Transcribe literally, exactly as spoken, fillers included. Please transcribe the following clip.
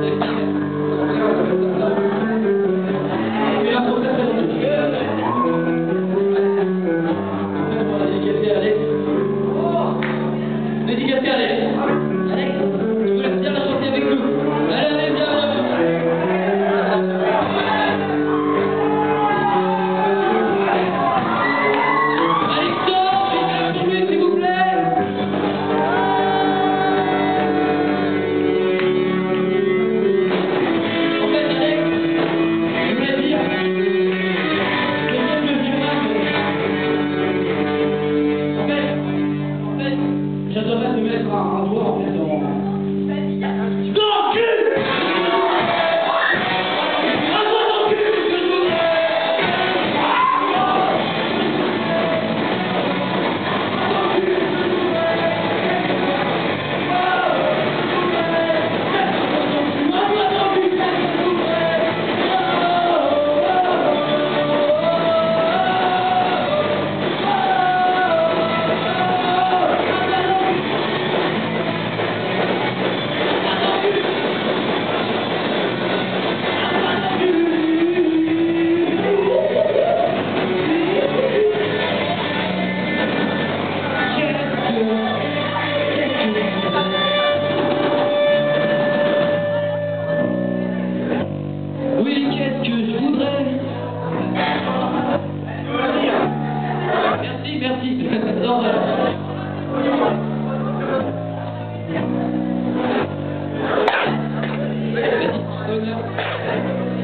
Dédicacé à Alex. Alex, je vous laisse bien la chanter avec nous. Allez, allez, viens, Alexandre, pour lui, s'il vous plaît. En fait, Alex, je voulais dire, je j'aime le vieux Mac. En fait, en fait, j'adorerais te mettre un, un doigt en fait dans... Dans le cul. Un doigt dans le cul, c'est ce que je voudrais. Un doigt dans le cul, c'est ce que je voudrais. Oui, qu'est-ce que je voudrais? Merci, merci. Non, euh, Vas-y, honneur.